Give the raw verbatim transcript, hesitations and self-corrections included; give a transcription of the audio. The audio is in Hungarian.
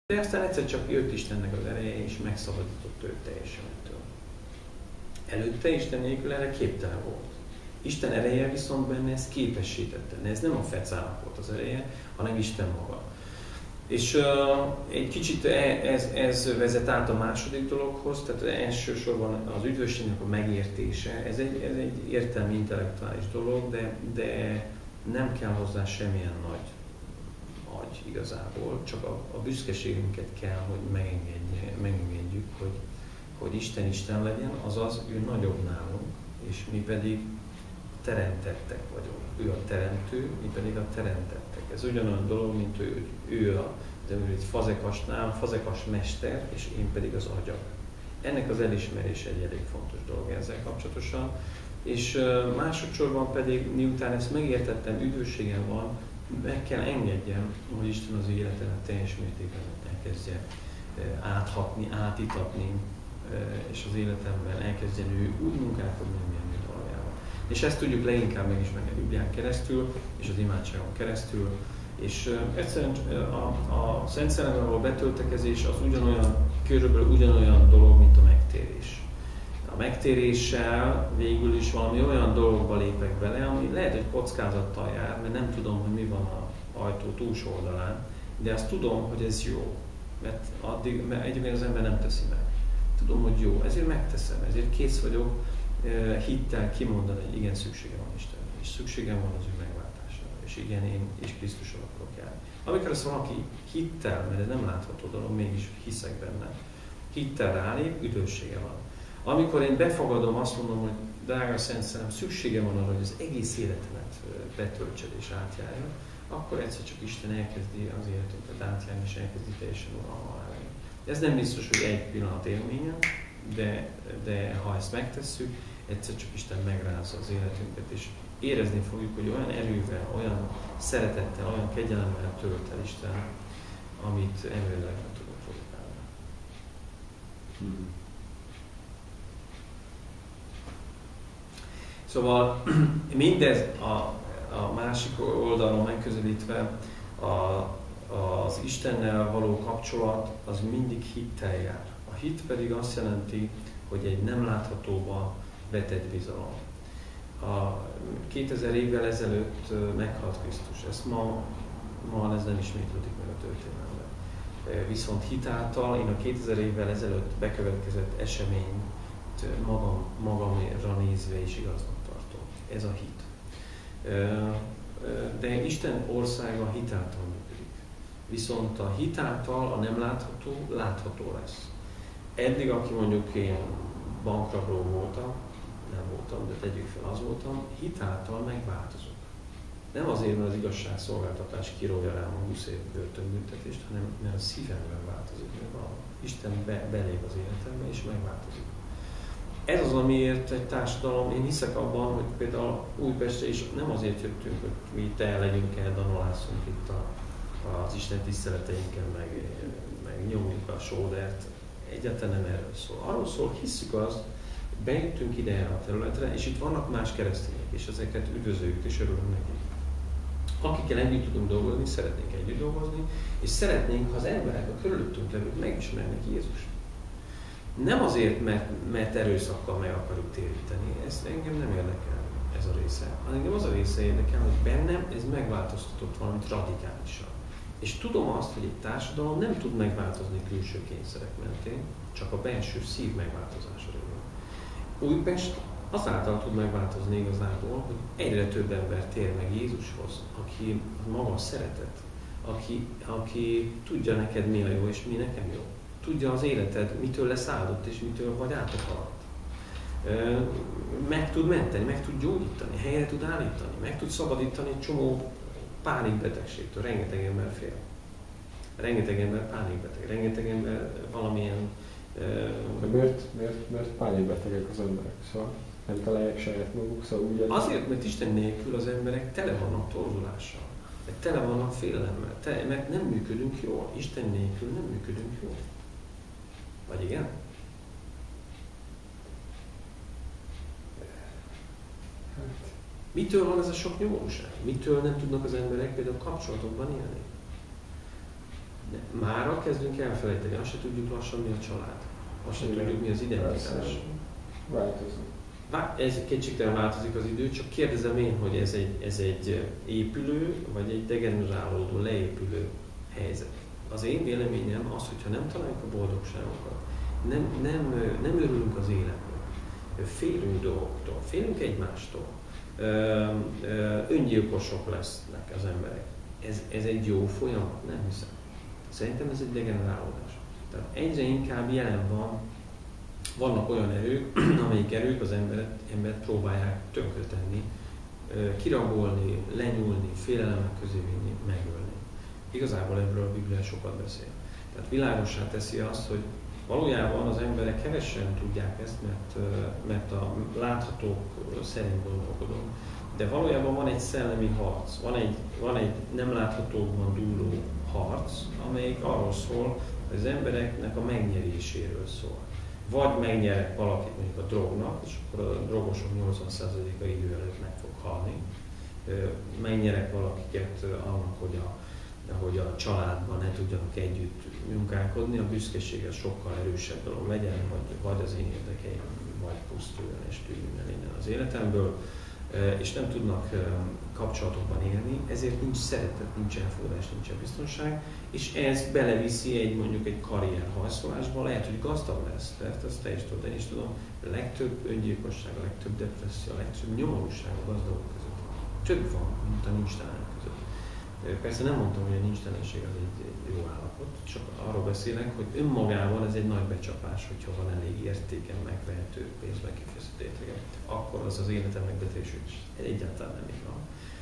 De aztán egyszer csak jött Istennek az ereje, és megszabadított őt teljesen ettől. Előtte Isten nélkül erre képtelen volt. Isten ereje viszont benne ezt képesítette. Ez nem a fecának volt az ereje, hanem Isten maga. És uh, egy kicsit ez, ez vezet át a második dologhoz, tehát elsősorban az üdvösségnek a megértése. Ez egy, ez egy értelmi, intellektuális dolog, de, de nem kell hozzá semmilyen nagy agy igazából, csak a, a büszkeségünket kell, hogy megengedjük, hogy, hogy Isten Isten legyen, azaz ő nagyobb nálunk, és mi pedig teremtettek vagyunk. Ő a teremtő, mi pedig a teremtettek. Ez ugyanolyan dolog, mint ő, ő a, de ő egy fazekasnál, fazekas mester, és én pedig az agyak. Ennek az elismerése egy elég fontos dolog ezzel kapcsolatosan. És uh, másodszorban pedig, miután ezt megértettem, üdvösségem van, meg kell engedjem, hogy Isten az életemet teljes mértékben elkezdje uh, áthatni, átitatni, uh, és az életemben elkezdjen ő úgy munkálkodni, amilyen mi valójában. És ezt tudjuk leginkább megismerni a Biblián keresztül, és az imádságon keresztül, és uh, egyszerűen uh, a, a Szent Szellemmel való betöltekezés az ugyanolyan, körülbelül ugyanolyan dolog, mint a megtérés. A megtéréssel végül is valami olyan dologba lépek bele, ami lehet, hogy kockázattal jár, mert nem tudom, hogy mi van az ajtó túlsó oldalán, de azt tudom, hogy ez jó, mert, addig, mert egyébként az ember nem teszi meg. Tudom, hogy jó, ezért megteszem, ezért kész vagyok hittel kimondani, hogy igen, szükségem van Istenre, és szükségem van az ő megváltására, és igen, én és Krisztusra akarok járni. Amikor ezt valaki hittel, mert ez nem látható dolog, mégis hiszek benne, hittel rálép, üdvössége van. Amikor én befogadom, azt mondom, hogy drága Szent Szellem, szüksége van arra, hogy az egész életemet betöltsed és átjárja, akkor egyszer csak Isten elkezdi az életünket átjárni, és elkezdi teljesen uralma lenni. Ez nem biztos, hogy egy pillanat élménye, de, de ha ezt megtesszük, egyszer csak Isten megrázza az életünket, és érezni fogjuk, hogy olyan erővel, olyan szeretettel, olyan kegyelemmel tölt el Isten, amit emberileg nem tudok produkálni. Hmm. Szóval mindez a, a másik oldalon megközelítve a, az Istennel való kapcsolat az mindig hittel jár. A hit pedig azt jelenti, hogy egy nem láthatóba vetett bizalom. A kétezer évvel ezelőtt meghalt Krisztus. Ezt ma, ma ez nem ismétlődik meg a történelemben. Viszont hitáltal én a kétezer évvel ezelőtt bekövetkezett eseményt magam, magamra nézve is igaznak tartom. Ez a hit. De Isten országa hitáltal működik. Viszont a hitáltal a nem látható, látható lesz. Eddig, aki mondjuk én bankrabló voltam, nem voltam, de tegyük fel, az voltam, hitáltal megváltozok. Nem azért, mert az igazságszolgáltatás kirója rám a húsz év börtönbüntetést, hanem mert a szívemben változik, mert Isten be, belép az életembe és megváltozik. Ez az, amiért egy társadalom, én hiszek abban, hogy például Újpestre is nem azért jöttünk, hogy mi te legyünk el, danolászunk itt a, az Isten tiszteleteinkkel, meg, meg nyomjuk a sódert. Egyáltalán nem erről szól. Arról szól, hisszük azt, bejöttünk ide erre a területre, és itt vannak más keresztények, és ezeket üdvözöljük és örülünk neki. Akikkel együtt tudunk dolgozni, szeretnénk együtt dolgozni, és szeretnénk, ha az emberek, a körülöttünk levők megismernek Jézust. Nem azért, mert, mert erőszakkal meg akarjuk téríteni, ez engem nem érdekel, ez a része. Engem az a része érdekel, hogy bennem ez megváltoztatott valamit radikálisan. És tudom azt, hogy egy társadalom nem tud megváltozni külső kényszerek mentén, csak a belső szív megváltozása révén. Újpest azáltal tud megváltozni igazából, hogy egyre több ember tér meg Jézushoz, aki maga szeretet, aki, aki tudja neked mi a jó és mi nekem jó. Tudja az életed, mitől lesz áldott és mitől vagy átakadt. Meg tud menteni, meg tud gyógyítani, helyre tud állítani, meg tud szabadítani egy csomó pánikbetegségtől. Rengeteg ember fél. Rengeteg ember pánikbeteg, rengeteg ember valamilyen... De miért, miért, miért pánikbetegek az emberek? Szóval nem találják saját maguk, szóval úgy... Azért, mert Isten nélkül az emberek tele vannak torzulással. Tele vannak félelemmel, tele, mert nem működünk jól. Isten nélkül nem működünk jól. Vagy igen? Mitől van ez a sok nyomorúság? Mitől nem tudnak az emberek például kapcsolatokban élni? Mára kezdünk elfelejteni, azt se tudjuk lassan, mi a család. Azt se tudjuk, mi az identitás. Változik. Ez kétségtelen változik az idő, csak kérdezem én, hogy ez egy, ez egy épülő, vagy egy degenerálódó, leépülő helyzet. Az én véleményem az, hogyha nem találjuk a boldogságunkat, nem, nem, nem örülünk az életnek, félünk dolgoktól, félünk egymástól, öngyilkosok lesznek az emberek. Ez, ez egy jó folyamat? Nem hiszem. Szerintem ez egy degenerálódás. Tehát egyre inkább jelen van, vannak olyan erők, amelyik erők az emberet, embert próbálják tönkretenni, kirabolni, lenyúlni, félelemek közé vinni, megölni. Igazából ebből a Biblia sokat beszél. Tehát világossá teszi azt, hogy valójában az emberek kevesen tudják ezt, mert, mert a láthatók szerint gondolkodunk. De valójában van egy szellemi harc, van egy, van egy nem láthatókban dúló harc, amelyik arról szól, hogy az embereknek a megnyeréséről szól. Vagy megnyerek valakit mondjuk a drognak, és akkor a drogosok nyolcvan százaléka idő előtt meg fog halni. Megnyerek valakiket annak, hogy a, hogy a családban ne tudjanak együtt munkálkodni, a büszkeség az sokkal erősebb dolog legyen, vagy, vagy az én érdekeim, vagy pusztuljon és tűnjön el innen az életemből, és nem tudnak kapcsolatokban élni, ezért nincs szeretet, nincs elfogadás, nincs biztonság, és ez beleviszi egy mondjuk egy karrier hajszolásba, lehet, hogy gazdag lesz, mert azt te is tudod, én is tudom, a legtöbb öngyilkosság, a legtöbb depresszió, a legtöbb nyomorúság a gazdagok között. Több van, mint a nincstelenek között. Persze nem mondtam, hogy a nincstelenség az egy, egy jó állapot, csak arról beszélek, hogy önmagában ez egy nagy becsapás, hogyha van elég értéken megvehető pénzben kifizető értéken, akkor az az életem megbetegésük is egyáltalán nem így van.